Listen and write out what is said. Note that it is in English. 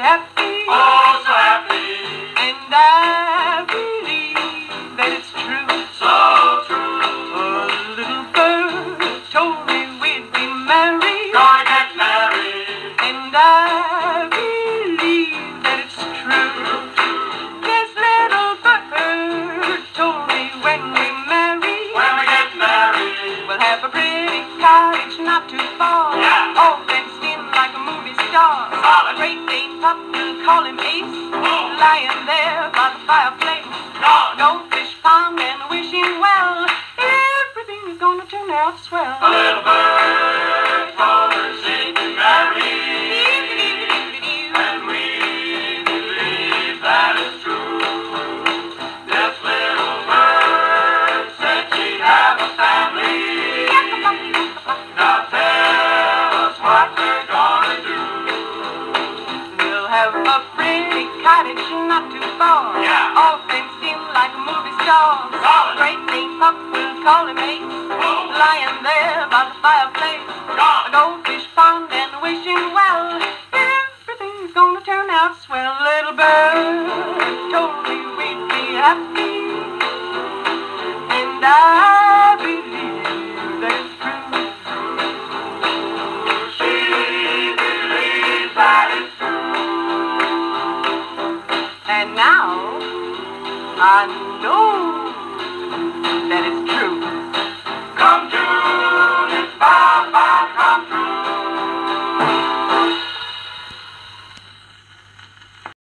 happy. Oh, so happy. And I believe that it's true. So true. A little bird told me we'd be married. Gonna get married. And I believe that it's true. This little bird told me when we marry, When we get married. we'll have a pretty cottage not too far. Yeah. All fenced in like a movie star. Solid. A great Dane pup, we'll call him Ace. Oh. Lying there by the fireplace. Gone. Goldfish pond and wishing well. Everything is gonna turn out swell. A little bird told her she'd be married. And we believe that is true. This little bird said she'd have a family. Now tell us what we're gonna do. We'll have a pretty cottage not too far. Yeah. All fenced in like a movie star. Solid. Great Dane pup, we'll call him Ace. Oh. Lying there by the fireplace. Gone. A goldfish pond and wishing well. Everything's gonna turn out swell. Little bird told me we'd be happy. And I believe that it's true. She believes that it's true. And now I know that it's true.